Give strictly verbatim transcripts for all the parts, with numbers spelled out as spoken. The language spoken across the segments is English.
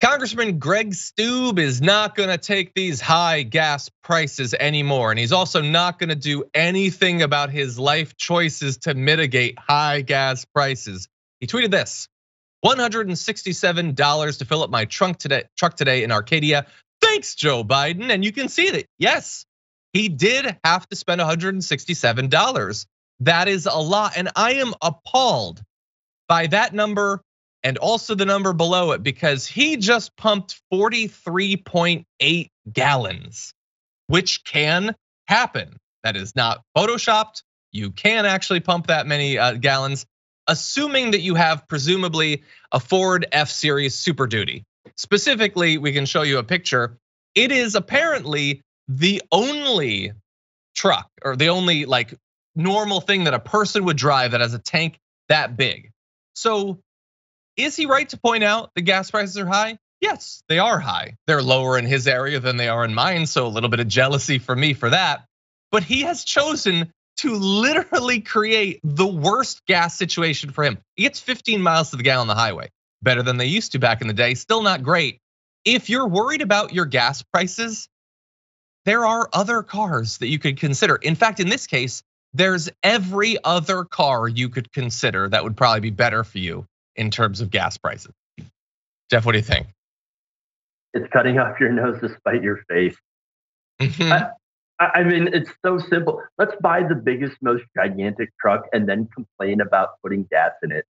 Congressman Greg Steube is not gonna take these high gas prices anymore. And he's also not gonna do anything about his life choices to mitigate high gas prices. He tweeted this: one hundred sixty-seven dollars to fill up my trunk today, truck today in Arcadia. Thanks, Joe Biden. And you can see that, yes, he did have to spend one hundred sixty-seven dollars. That is a lot, and I am appalled by that number and also the number below it, because he just pumped forty-three point eight gallons, which can happen. That is not photoshopped. You can actually pump that many gallons, assuming that you have presumably a Ford F-Series Super Duty. Specifically, we can show you a picture. It is apparently the only truck, or the only like normal thing that a person would drive that has a tank that big. So is he right to point out the gas prices are high? Yes, they are high. They're lower in his area than they are in mine, so a little bit of jealousy for me for that. But he has chosen to literally create the worst gas situation for him. He gets fifteen miles to the gallon on the highway, better than they used to back in the day, still not great. If you're worried about your gas prices, there are other cars that you could consider. In fact, in this case, there's every other car you could consider that would probably be better for you in terms of gas prices. Jeff, what do you think? It's cutting off your nose to spite your face. Mm-hmm. I, I mean, it's so simple. Let's buy the biggest, most gigantic truck and then complain about putting gas in it.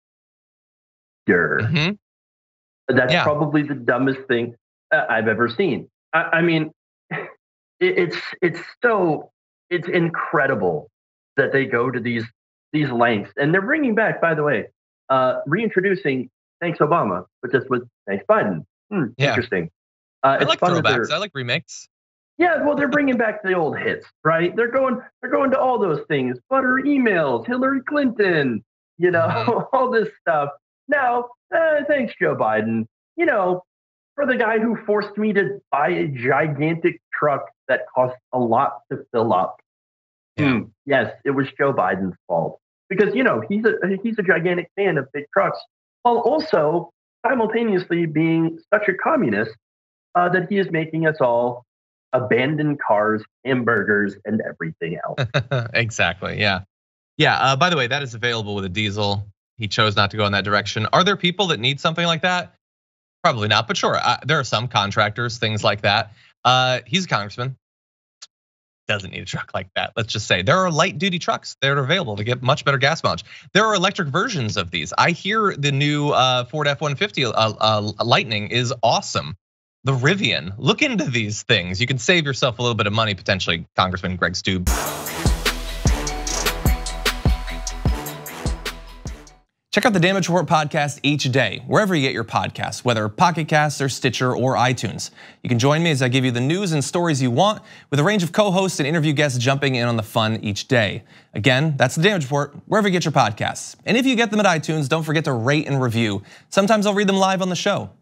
Sure. Mm-hmm. That's yeah. probably the dumbest thing I've ever seen. I, I mean, it, it's it's so it's incredible that they go to these these lengths, and they're bringing back, by the way, uh, reintroducing Thanks Obama, but this was Thanks Biden. Hmm, yeah. Interesting. Uh, I like throwbacks. I like remakes. Yeah, well, they're bringing back the old hits, right? They're going, they're going to all those things: butter emails, Hillary Clinton, you know, mm-hmm. all this stuff. Now, uh, thanks, Joe Biden. You know, for the guy who forced me to buy a gigantic truck that cost a lot to fill up. Yeah. Hmm, yes, it was Joe Biden's fault, because you know he's a he's a gigantic fan of big trucks, while also simultaneously being such a communist uh, that he is making us all abandon cars, hamburgers, and everything else. Exactly. Yeah. Yeah. Uh, by the way, that is available with a diesel. He chose not to go in that direction. Are there people that need something like that? Probably not, but sure. Uh, there are some contractors, things like that. Uh, he's a congressman. Doesn't need a truck like that. Let's just say there are light duty trucks that are available to get much better gas mileage. There are electric versions of these. I hear the new Ford F one fifty Lightning is awesome. The Rivian, look into these things. You can save yourself a little bit of money potentially, Congressman Greg Steube. Check out the Damage Report podcast each day, wherever you get your podcasts, whether Pocket Casts or Stitcher or iTunes. You can join me as I give you the news and stories you want, with a range of co-hosts and interview guests jumping in on the fun each day. Again, that's the Damage Report, wherever you get your podcasts. And if you get them at iTunes, don't forget to rate and review. Sometimes I'll read them live on the show.